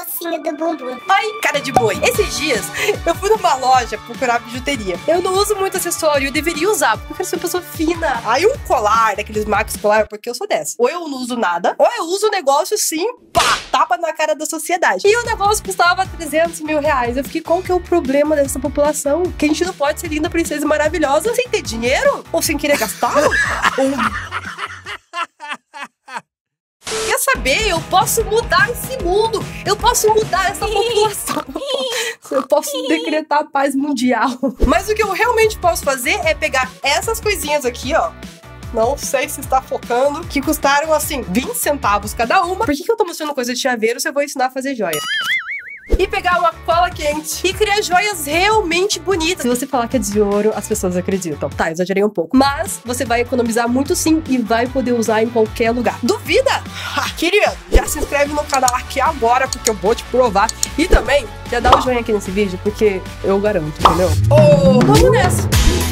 ossinho do bumbum. Ai, cara de boi. Esses dias, eu fui numa loja procurar bijuteria. Eu não uso muito acessório, eu deveria usar, porque eu quero ser uma pessoa fina. Aí um colar, daqueles Max Colar, porque eu sou dessa. Ou eu não uso nada, ou eu uso um negócio assim, pá, tapa na cara da sociedade. E o negócio custava 300 mil reais. Eu fiquei, qual que é o problema dessa população? Que a gente não pode ser linda, princesa e maravilhosa sem ter dinheiro? Ou sem querer gastar? Quer saber? Eu posso mudar esse mundo. Eu posso mudar essa população. Eu posso decretar a paz mundial. Mas o que eu realmente posso fazer é pegar essas coisinhas aqui, ó. Não sei se está focando. Que custaram, assim, 20 centavos cada uma. Por que eu tô mostrando coisa de chaveiro se eu vou ensinar a fazer joia? E pegar uma cola quente e criar joias realmente bonitas. Se você falar que é de ouro, as pessoas acreditam. Tá, exagerei um pouco. Mas você vai economizar muito sim e vai poder usar em qualquer lugar. Duvida? Querido, já se inscreve no canal aqui agora, porque eu vou te provar. E também, já dá um joinha aqui nesse vídeo, porque eu garanto, entendeu? Vamos nessa!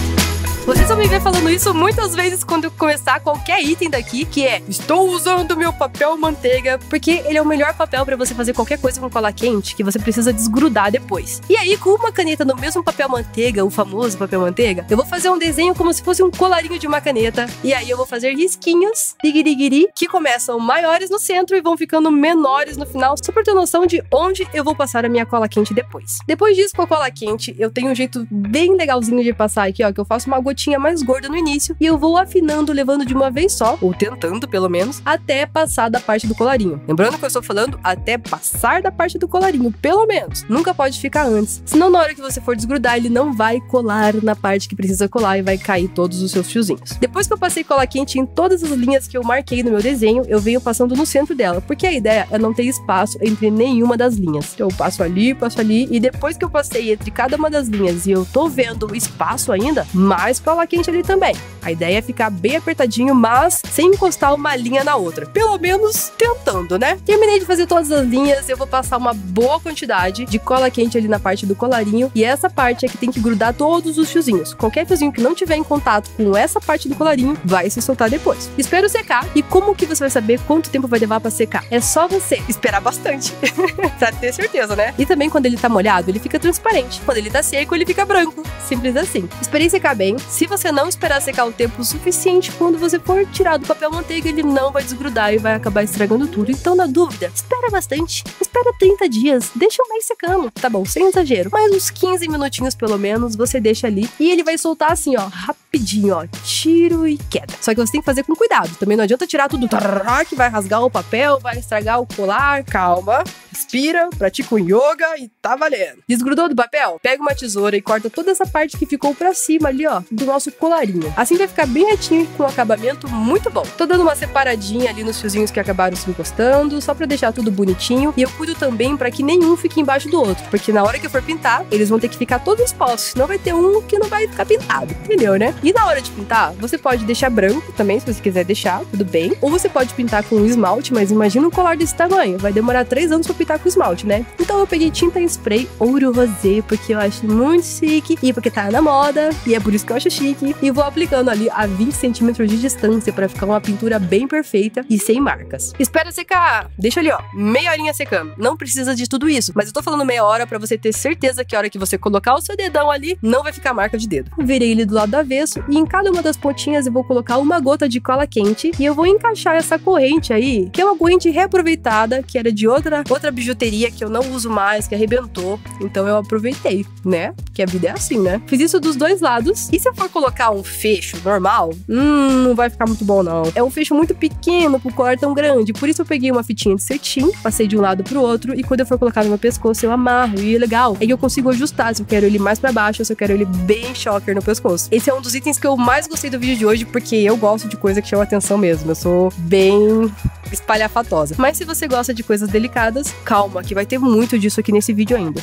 Vocês vão me ver falando isso muitas vezes quando eu começar qualquer item daqui, que é: estou usando meu papel manteiga, porque ele é o melhor papel pra você fazer qualquer coisa com cola quente que você precisa desgrudar depois. E aí, com uma caneta no mesmo papel manteiga, o famoso papel manteiga, eu vou fazer um desenho como se fosse um colarinho de uma caneta. E aí eu vou fazer risquinhos, ligirigiri, que começam maiores no centro e vão ficando menores no final, só pra ter noção de onde eu vou passar a minha cola quente depois. Depois disso, com a cola quente, eu tenho um jeito bem legalzinho de passar aqui, ó, que eu faço uma gotinha mais gorda no início e eu vou afinando, levando de uma vez só, ou tentando pelo menos, até passar da parte do colarinho. Lembrando que eu estou falando até passar da parte do colarinho, pelo menos. Nunca pode ficar antes, senão na hora que você for desgrudar, ele não vai colar na parte que precisa colar e vai cair todos os seus fiozinhos. Depois que eu passei cola quente em todas as linhas que eu marquei no meu desenho, eu venho passando no centro dela, porque a ideia é não ter espaço entre nenhuma das linhas. Então eu passo ali, e depois que eu passei entre cada uma das linhas e eu tô vendo o espaço ainda, mais cola quente ali também. A ideia é ficar bem apertadinho, mas sem encostar uma linha na outra. Pelo menos tentando, né? Terminei de fazer todas as linhas, eu vou passar uma boa quantidade de cola quente ali na parte do colarinho, e essa parte é que tem que grudar todos os fiozinhos. Qualquer fiozinho que não tiver em contato com essa parte do colarinho vai se soltar depois. Espero secar. E como que você vai saber quanto tempo vai levar pra secar? É só você esperar bastante pra ter certeza, né? E também quando ele tá molhado, ele fica transparente. Quando ele tá seco, ele fica branco. Simples assim. Esperei secar bem. Se você não esperar secar o tempo suficiente, quando você for tirar do papel manteiga, ele não vai desgrudar e vai acabar estragando tudo. Então, na dúvida, espera bastante. Espera 30 dias. Deixa o mês secando. Tá bom, sem exagero. Mais uns 15 minutinhos, pelo menos, você deixa ali. E ele vai soltar assim, ó, rapidinho, ó. Tiro e queda. Só que você tem que fazer com cuidado. Também não adianta tirar tudo que vai rasgar o papel, vai estragar o colar. Calma. Respira, pratica um yoga e tá valendo. Desgrudou do papel? Pega uma tesoura e corta toda essa parte que ficou pra cima ali, ó, do nosso colarinho. Assim vai ficar bem retinho e com um acabamento muito bom. Tô dando uma separadinha ali nos fiozinhos que acabaram se encostando, só pra deixar tudo bonitinho. E eu cuido também pra que nenhum fique embaixo do outro, porque na hora que eu for pintar, eles vão ter que ficar todos expostos, senão vai ter um que não vai ficar pintado, entendeu, né? E na hora de pintar, você pode deixar branco também, se você quiser deixar, tudo bem. Ou você pode pintar com esmalte, mas imagina um colar desse tamanho, vai demorar 3 anos pra pintar com esmalte, né? Então eu peguei tinta em spray ouro rosé, porque eu acho muito chique, e porque tá na moda, e é por isso que eu acho chique, e vou aplicando ali a 20 centímetros de distância pra ficar uma pintura bem perfeita e sem marcas. Espera secar! Deixa ali, ó, meia horinha secando. Não precisa de tudo isso, mas eu tô falando meia hora pra você ter certeza que a hora que você colocar o seu dedão ali, não vai ficar marca de dedo. Virei ele do lado do avesso e em cada uma das pontinhas eu vou colocar uma gota de cola quente e eu vou encaixar essa corrente aí, que é uma corrente reaproveitada, que era de outra bijuteria que eu não uso mais, que arrebentou. Então eu aproveitei, né? Que a vida é assim, né? Fiz isso dos dois lados. E se eu for colocar um fecho normal, não vai ficar muito bom, não. É um fecho muito pequeno pro colar tão grande. Por isso eu peguei uma fitinha de cetim, passei de um lado pro outro, e quando eu for colocar no meu pescoço, eu amarro. E é legal, é que eu consigo ajustar se eu quero ele mais pra baixo ou se eu quero ele bem choker no pescoço. Esse é um dos itens que eu mais gostei do vídeo de hoje, porque eu gosto de coisa que chama atenção mesmo. Eu sou bem espalhafatosa. Mas se você gosta de coisas delicadas, calma, que vai ter muito disso aqui nesse vídeo ainda.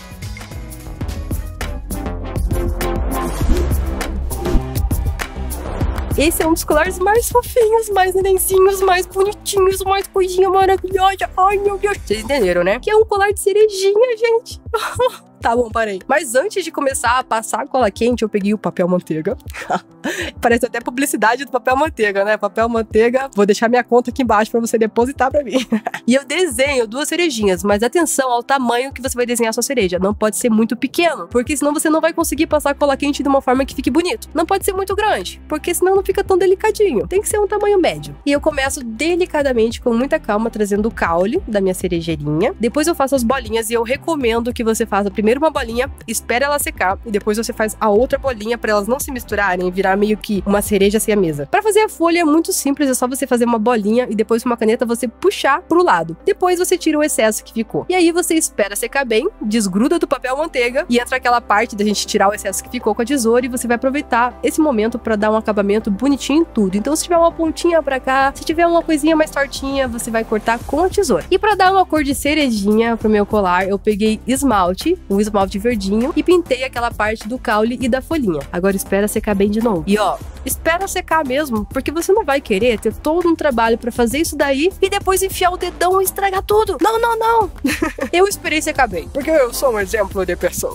Esse é um dos colares mais fofinhos, mais nenenzinhos, mais bonitinhos, mais coisinha maravilhosa. Ai, meu Deus. Vocês entenderam, né? Que é um colar de cerejinha, gente. Tá bom, parei. Mas antes de começar a passar a cola quente, eu peguei o papel manteiga. Parece até publicidade do papel manteiga, né? Papel manteiga, vou deixar minha conta aqui embaixo pra você depositar pra mim. E eu desenho 2 cerejinhas, mas atenção ao tamanho que você vai desenhar a sua cereja. Não pode ser muito pequeno, porque senão você não vai conseguir passar a cola quente de uma forma que fique bonito. Não pode ser muito grande, porque senão não fica tão delicadinho. Tem que ser um tamanho médio. E eu começo delicadamente, com muita calma, trazendo o caule da minha cerejeirinha. Depois eu faço as bolinhas e eu recomendo que você faça primeiro uma bolinha, espere ela secar e depois você faz a outra bolinha para elas não se misturarem e virar meio que uma cereja sem a mesa. Para fazer a folha é muito simples, é só você fazer uma bolinha e depois com uma caneta você puxar pro lado. Depois você tira o excesso que ficou. E aí você espera secar bem, desgruda do papel manteiga e entra aquela parte da gente tirar o excesso que ficou com a tesoura e você vai aproveitar esse momento para dar um acabamento bonitinho em tudo. Então se tiver uma pontinha pra cá, se tiver uma coisinha mais tortinha, você vai cortar com a tesoura. E para dar uma cor de cerejinha pro meu colar, eu peguei esmalte, um esmalte verdinho, e pintei aquela parte do caule e da folhinha. Agora espera secar bem de novo. E ó, espera secar mesmo, porque você não vai querer ter todo um trabalho pra fazer isso daí e depois enfiar o dedão e estragar tudo. Não, não, não. Eu esperei secar bem, porque eu sou um exemplo de pessoa.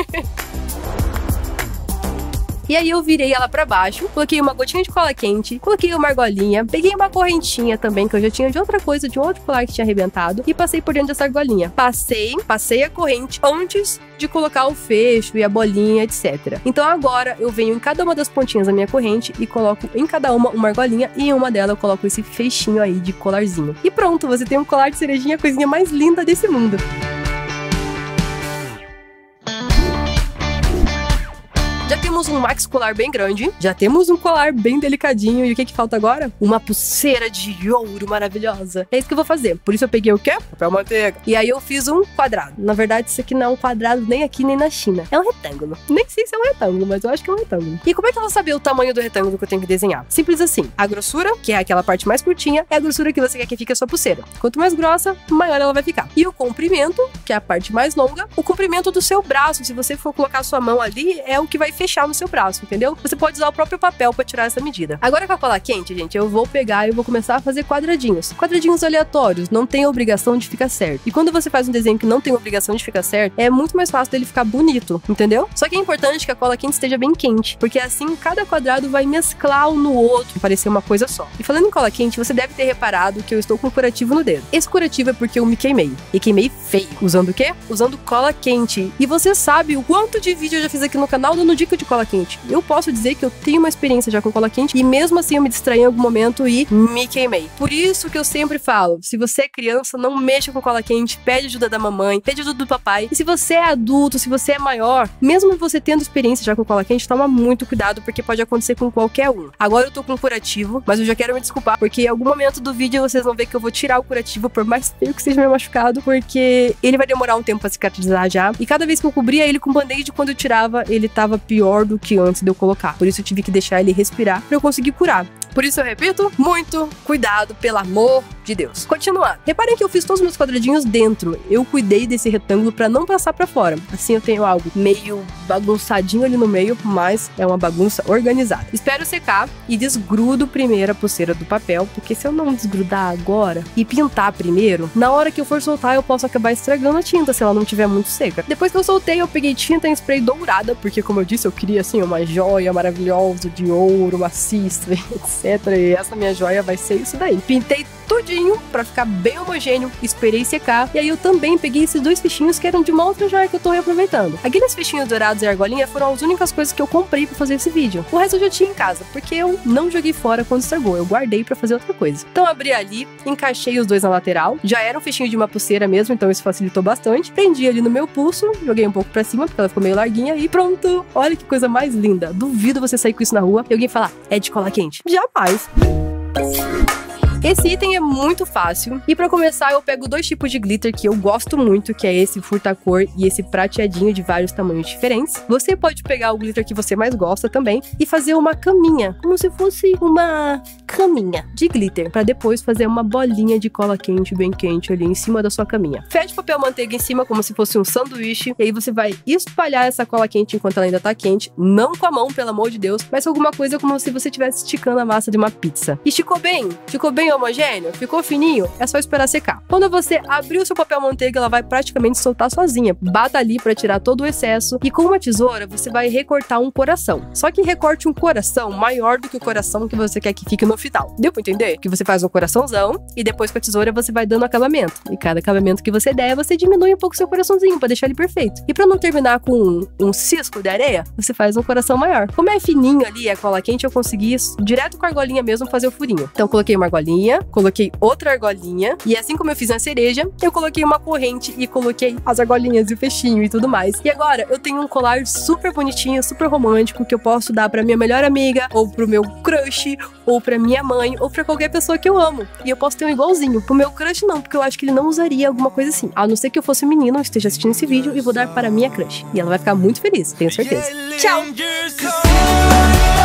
E aí eu virei ela pra baixo, coloquei uma gotinha de cola quente, coloquei uma argolinha, peguei uma correntinha também, que eu já tinha de outra coisa, de um outro colar que tinha arrebentado, e passei por dentro dessa argolinha. Passei a corrente antes de colocar o fecho e a bolinha, etc. Então agora eu venho em cada uma das pontinhas da minha corrente e coloco em cada uma argolinha, e em uma delas eu coloco esse fechinho aí de colarzinho. E pronto, você tem um colar de cerejinha, a coisinha mais linda desse mundo. Já temos um max colar bem grande, já temos um colar bem delicadinho, e o que falta agora? Uma pulseira de ouro maravilhosa. É isso que eu vou fazer. Por isso eu peguei o quê? Papel manteiga. E aí eu fiz um quadrado. Na verdade, isso aqui não é um quadrado nem aqui nem na China. É um retângulo. Nem sei se é um retângulo, mas eu acho que é um retângulo. E como é que eu vou saber o tamanho do retângulo que eu tenho que desenhar? Simples assim. A grossura, que é aquela parte mais curtinha, é a grossura que você quer que fique a sua pulseira. Quanto mais grossa, maior ela vai ficar. E o comprimento, que é a parte mais longa, o comprimento do seu braço, se você for colocar a sua mão ali, é o que vai fechar no seu braço, entendeu? Você pode usar o próprio papel para tirar essa medida. Agora com a cola quente, gente, eu vou pegar e vou começar a fazer quadradinhos. Quadradinhos aleatórios, não tem obrigação de ficar certo. E quando você faz um desenho que não tem obrigação de ficar certo, é muito mais fácil dele ficar bonito, entendeu? Só que é importante que a cola quente esteja bem quente, porque assim cada quadrado vai mesclar um no outro e parecer uma coisa só. E falando em cola quente, você deve ter reparado que eu estou com um curativo no dedo. Esse curativo é porque eu me queimei. E queimei feio. Usando o quê? Usando cola quente. E você sabe o quanto de vídeo eu já fiz aqui no canal dando dica de cola quente. Eu posso dizer que eu tenho uma experiência já com cola quente e mesmo assim eu me distraí em algum momento e me queimei. Por isso que eu sempre falo, se você é criança, não mexa com cola quente, pede ajuda da mamãe, pede ajuda do papai. E se você é adulto, se você é maior, mesmo você tendo experiência já com cola quente, toma muito cuidado porque pode acontecer com qualquer um. Agora eu tô com um curativo, mas eu já quero me desculpar porque em algum momento do vídeo vocês vão ver que eu vou tirar o curativo, por mais feio que seja meu machucado, porque ele vai demorar um tempo pra cicatrizar já. E cada vez que eu cobria ele com band-aid, quando eu tirava, ele tava pior do que antes de eu colocar. Por isso eu tive que deixar ele respirar pra eu conseguir curar. Por isso eu repito, muito cuidado, pelo amor de Deus. Continuando. Reparem que eu fiz todos os meus quadradinhos dentro. Eu cuidei desse retângulo pra não passar pra fora. Assim eu tenho algo meio bagunçadinho ali no meio, mas é uma bagunça organizada. Espero secar e desgrudo primeiro a pulseira do papel, porque se eu não desgrudar agora e pintar primeiro, na hora que eu for soltar eu posso acabar estragando a tinta se ela não estiver muito seca. Depois que eu soltei, eu peguei tinta em spray dourada, porque como eu disse, eu queria assim uma joia maravilhosa de ouro, maciça, etc. E essa minha joia vai ser isso daí. Pintei tudinho pra ficar bem homogêneo, esperei secar, e aí eu também peguei esses 2 fichinhos que eram de uma outra joia que eu tô reaproveitando. Aqueles fichinhos dourados e argolinha foram as únicas coisas que eu comprei pra fazer esse vídeo. O resto eu já tinha em casa, porque eu não joguei fora quando estragou, eu guardei pra fazer outra coisa. Então abri ali, encaixei os 2 na lateral, já era um fichinho de uma pulseira mesmo, então isso facilitou bastante. Prendi ali no meu pulso, joguei um pouco pra cima, porque ela ficou meio larguinha, e pronto! Olha que coisa mais linda. Duvido você sair com isso na rua e alguém falar, é de cola quente. Jamais! Esse item é muito fácil, e pra começar eu pego 2 tipos de glitter que eu gosto muito, que é esse furta-cor e esse prateadinho de vários tamanhos diferentes. Você pode pegar o glitter que você mais gosta também e fazer uma caminha, como se fosse uma caminha de glitter, pra depois fazer uma bolinha de cola quente bem quente ali em cima da sua caminha. Fede papel manteiga em cima como se fosse um sanduíche, e aí você vai espalhar essa cola quente enquanto ela ainda tá quente, não com a mão, pelo amor de Deus, mas com alguma coisa como se você estivesse esticando a massa de uma pizza. Esticou bem? Ficou bem bem homogêneo? Ficou fininho? É só esperar secar. Quando você abrir o seu papel manteiga, ela vai praticamente soltar sozinha. Bata ali pra tirar todo o excesso e com uma tesoura você vai recortar um coração. Só que recorte um coração maior do que o coração que você quer que fique no final. Deu pra entender? Que você faz um coraçãozão e depois com a tesoura você vai dando acabamento. E cada acabamento que você der, você diminui um pouco o seu coraçãozinho pra deixar ele perfeito. E pra não terminar com um cisco de areia, você faz um coração maior. Como é fininho ali, a cola quente, eu consegui direto com a argolinha mesmo fazer o furinho. Então coloquei uma argolinha, coloquei outra argolinha e assim como eu fiz na cereja, eu coloquei uma corrente e coloquei as argolinhas e o fechinho e tudo mais. E agora eu tenho um colar super bonitinho, super romântico que eu posso dar pra minha melhor amiga, ou pro meu crush, ou pra minha mãe, ou pra qualquer pessoa que eu amo. E eu posso ter um igualzinho. Pro meu crush não, porque eu acho que ele não usaria alguma coisa assim. A não ser que eu fosse um menino ou esteja assistindo esse vídeo e vou dar para minha crush. E ela vai ficar muito feliz, tenho certeza. Tchau!